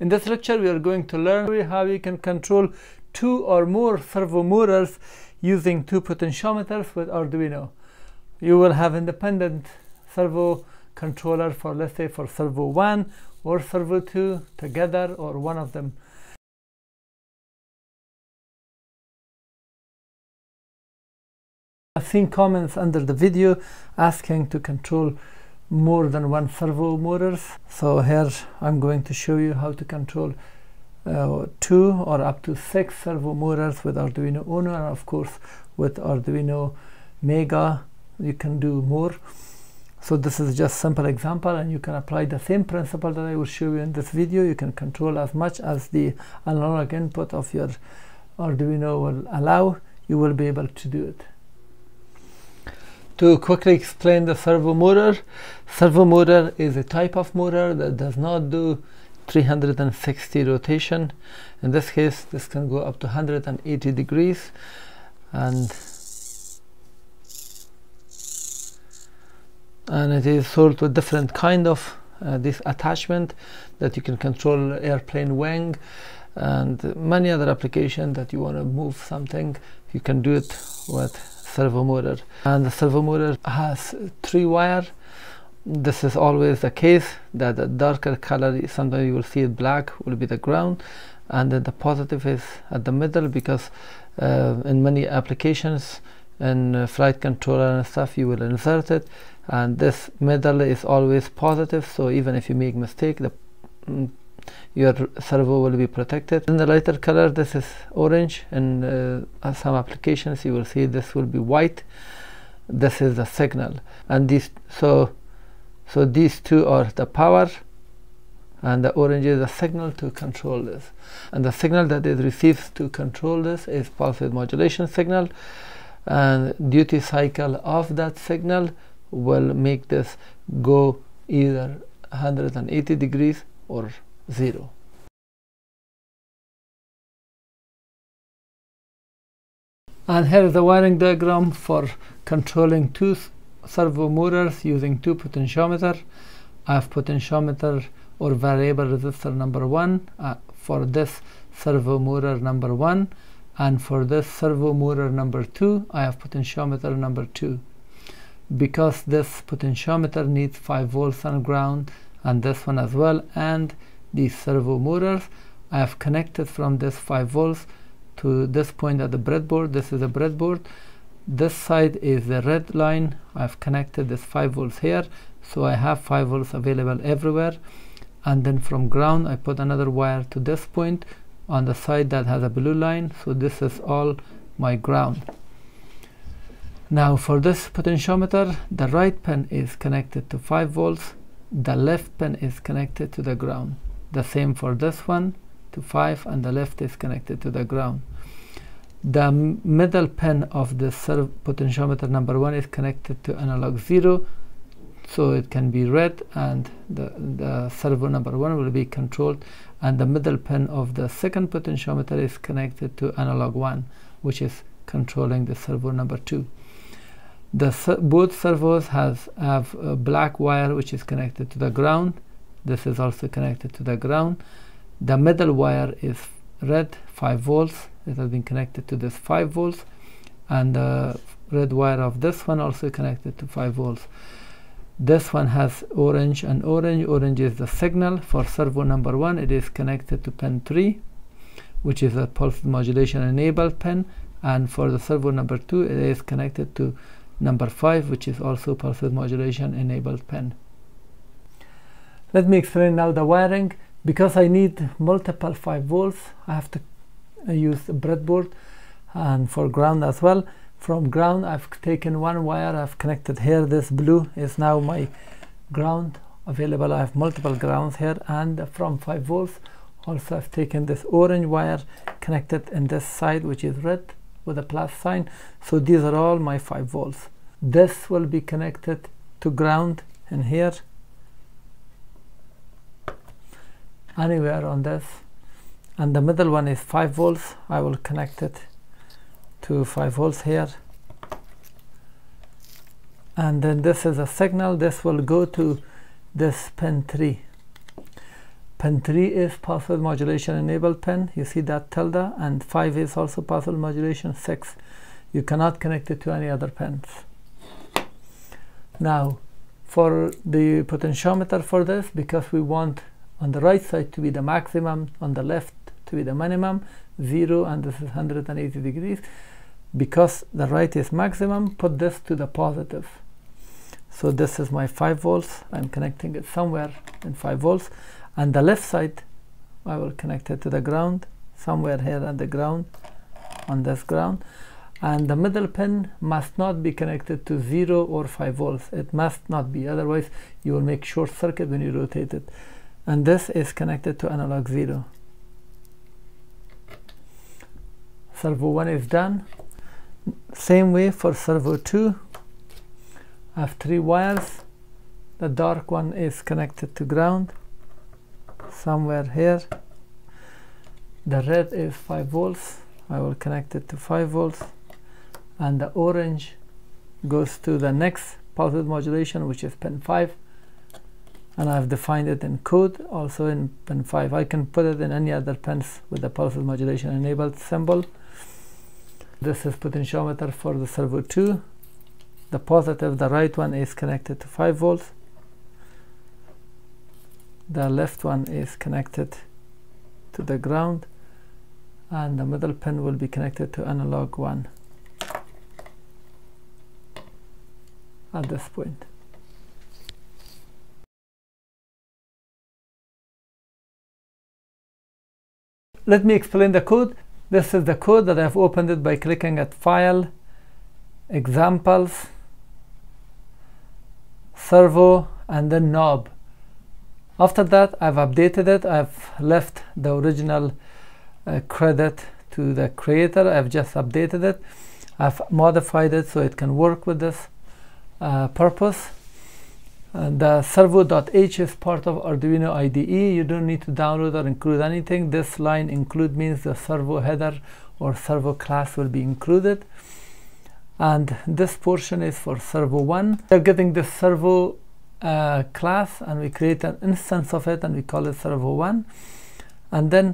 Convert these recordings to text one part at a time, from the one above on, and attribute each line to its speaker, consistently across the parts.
Speaker 1: In this lecture we are going to learn how you can control 2 or more servo motors using 2 potentiometers with Arduino. You will have independent servo controller for, let's say, for servo 1 or servo 2 together, or one of them. I've seen comments under the video asking to control more than 1 servo motors. So here I'm going to show you how to control 2 or up to 6 servo motors with Arduino Uno, and of course with Arduino Mega you can do more. So this is just simple example, and you can apply the same principle that I will show you in this video. You can control as much as the analog input of your Arduino will allow. You will be able to do it. To quickly explain the servo motor is a type of motor that does not do 360 rotation. In this case, this can go up to 180 degrees, and it is sold with different kind of this attachment that you can control airplane wing and many other applications that you want to move something. You can do it with servo motor. And the servo motor has 3 wire. This is always the case, that the darker color, sometimes you will see it black, will be the ground, and then the positive is at the middle, because in many applications in flight controller and stuff you will insert it, and this middle is always positive, so even if you make mistake, your servo will be protected. In the lighter color, this is orange, and some applications you will see this will be white. This is the signal, and these so these 2 are the power, and the orange is the signal to control this, and the signal that it receives to control this is pulse width modulation signal, and duty cycle of that signal will make this go either 180 degrees or 0. And here is the wiring diagram for controlling 2 servo motors using 2 potentiometer. I have potentiometer or variable resistor number 1 for this servo motor number 1, and for this servo motor number 2 I have potentiometer number 2. Because this potentiometer needs 5 volts on ground, and this one as well, and these servo motors, I have connected from this 5 volts to this point at the breadboard. This is a breadboard. This side is the red line. I've connected this 5 volts here, so I have 5 volts available everywhere. And then from ground I put another wire to this point on the side that has a blue line, so this is all my ground. Now for this potentiometer, the right pin is connected to 5 volts, the left pin is connected to the ground. The same for this one to 5, and the left is connected to the ground. The middle pin of the potentiometer number 1 is connected to analog 0, so it can be read, and the servo number 1 will be controlled, and the middle pin of the second potentiometer is connected to analog 1, which is controlling the servo number 2. Both servos have a black wire which is connected to the ground. This is also connected to the ground. The middle wire is red, 5 volts. It has been connected to this 5 volts, and the red wire of this one also connected to 5 volts. This one has orange and orange. Orange is the signal. For servo number 1 it is connected to pin 3, which is a pulse modulation enabled pin, and for the servo number 2 it is connected to number 5, which is also pulse width modulation enabled pin. Let me explain now the wiring. Because I need multiple 5 volts, I have to use the breadboard, and for ground as well. From ground I've taken 1 wire, I've connected here. This blue is now my ground available. I have multiple grounds here, and from 5 volts also I've taken this orange wire, connected in this side which is red with a plus sign. So these are all my 5 volts. This will be connected to ground in here, anywhere on this, and the middle one is 5 volts. I will connect it to 5 volts here, and then this is a signal. This will go to this pin 3. Pin 3 is pulse width modulation enabled pin. You see that tilde, and 5 is also pulse width modulation. 6, you cannot connect it to any other pins. Now, for the potentiometer for this, because we want on the right side to be the maximum, on the left to be the minimum, 0, and this is 180 degrees. Because the right is maximum, put this to the positive. So this is my 5 volts. I'm connecting it somewhere in 5 volts. And the left side, I will connect it to the ground, somewhere here at the ground, on this ground. And the middle pin must not be connected to 0 or 5 volts. It must not be, otherwise you will make short circuit when you rotate it. And this is connected to analog 0. Servo 1 is done. Same way for servo 2. I have 3 wires. The dark one is connected to ground, somewhere here. The red is 5 volts. I will connect it to 5 volts. And the orange goes to the next pulse width modulation, which is pin 5. And I've defined it in code also in pin 5. I can put it in any other pins with the pulse width modulation enabled symbol. This is potentiometer for the servo 2. The positive, the right one, is connected to 5 volts. The left one is connected to the ground, and the middle pin will be connected to analog 1 at this point. Let me explain the code. This is the code that I've opened it by clicking at File, Examples, Servo, and then Knob. After that, I've updated it. I've left the original credit to the creator. I've just updated it. I've modified it so it can work with this purpose. The servo.h is part of Arduino IDE. You don't need to download or include anything. This line include means the servo header or servo class will be included. And this portion is for servo 1. We're getting this servo class, and we create an instance of it and we call it servo 1. And then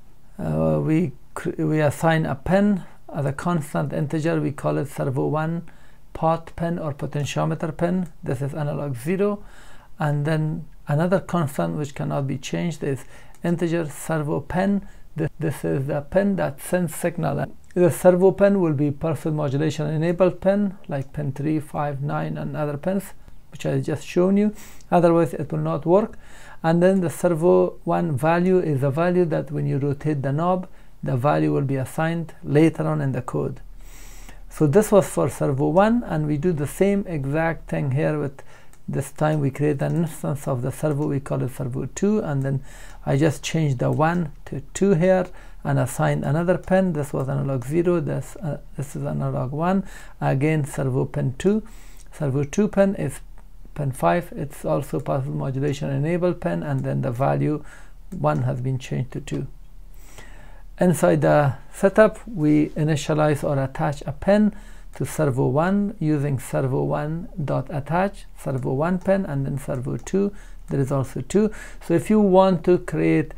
Speaker 1: we assign a pin as a constant integer. We call it servo 1 pot pin or potentiometer pin. This is analog 0. And then another constant which cannot be changed is integer servo pin. This is the pin that sends signal. The servo pin will be pulse width modulation enabled pin, like pin 3, 5, 9, and other pins, which I just shown you. Otherwise it will not work. And then the servo 1 value is a value that when you rotate the knob, the value will be assigned later on in the code. So this was for servo 1, and we do the same exact thing here. With this time we create an instance of the servo, we call it servo 2, and then I just changed the 1 to 2 here and assigned another pin. This was analog 0, this is analog 1. Again, servo pin 2. Servo 2 pin is pin 5. It's also pulse width modulation enabled pin, and then the value 1 has been changed to 2. Inside the setup, we initialize or attach a pin to servo 1 using servo 1.attach, servo 1 pin, and then servo 2. There is also 2. So if you want to create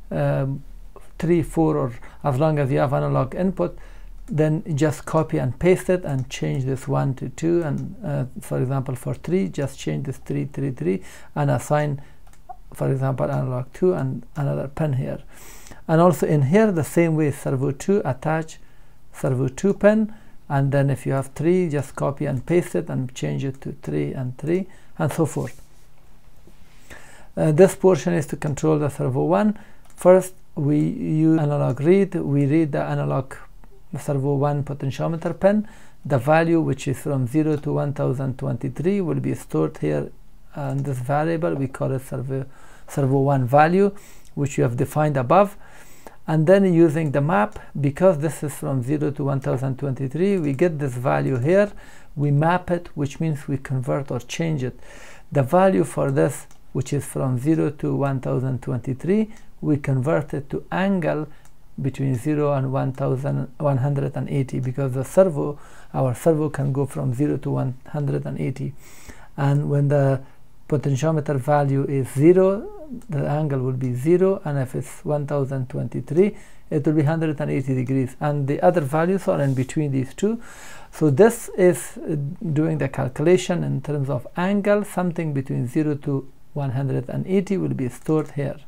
Speaker 1: 3, 4, or as long as you have analog input, then just copy and paste it and change this 1 to 2. And for example, for 3, just change this 3, 3, 3, and assign, for example, analog 2 and another pin here. And also in here, the same way, servo 2, attach servo 2 pin, and then if you have 3, just copy and paste it and change it to 3 and 3, and so forth. This portion is to control the servo 1. First, we use analog read. We read the analog servo 1 potentiometer pin. The value, which is from 0 to 1023, will be stored here in this variable. We call it servo 1 value, which you have defined above. And then using the map, because this is from 0 to 1023, we get this value here. We map it, which means we convert or change it. The value for this, which is from 0 to 1023, we convert it to angle between 0 and 180, because the servo, our servo, can go from 0 to 180. And when the potentiometer value is 0, the angle will be 0, and if it's 1023 it will be 180 degrees, and the other values are in between these two. So this is doing the calculation in terms of angle. Something between 0 to 180 will be stored here.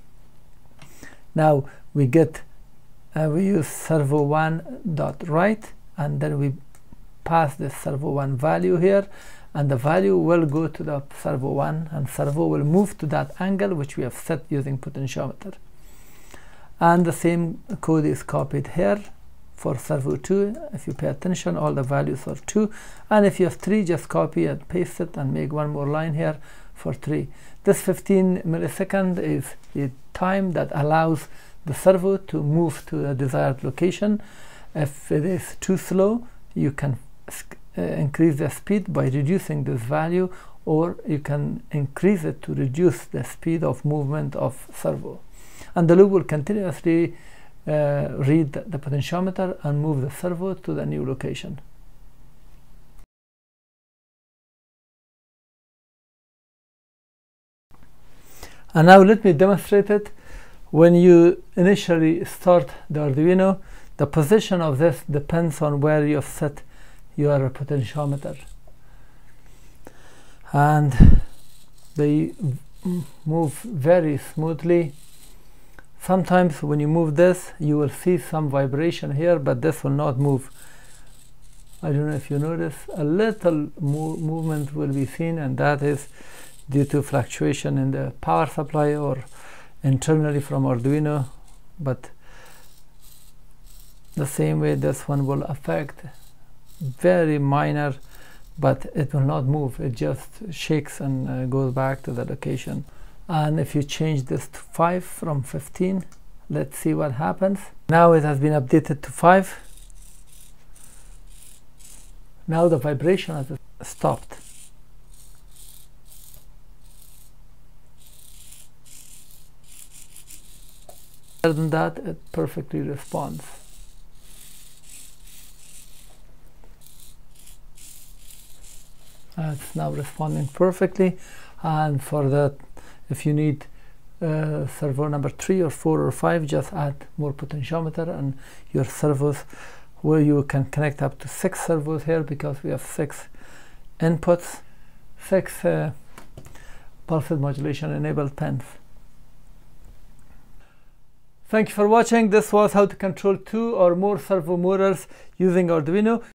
Speaker 1: Now we get we use servo1.write, and then we pass this servo1 value here, and the value will go to the servo1, and servo will move to that angle which we have set using potentiometer. And the same code is copied here for servo2. If you pay attention, all the values are 2, and if you have 3, just copy and paste it and make one more line here for 3. This 15 millisecond is the time that allows the servo to move to the desired location. If it is too slow, you can increase the speed by reducing this value, or you can increase it to reduce the speed of movement of servo. And the loop will continuously read the potentiometer and move the servo to the new location. And now let me demonstrate it. When you initially start the Arduino, the position of this depends on where you have set your potentiometer, and they move very smoothly. Sometimes when you move this, you will see some vibration here, but this will not move. I don't know if you notice, a little movement will be seen, and that is due to fluctuation in the power supply or internally from Arduino. But the same way this one will affect, very minor, but it will not move. It just shakes and goes back to the location. And if you change this to 5 from 15, let's see what happens. Now it has been updated to 5. Now the vibration has stopped. Other than that, it perfectly responds. It's now responding perfectly. And for that, if you need servo number 3 or 4 or 5, just add more potentiometer, and your servos, where you can connect up to 6 servos here, because we have 6 inputs, 6 pulse modulation enabled pins. Thank you for watching. This was how to control 2 or more servo motors using Arduino.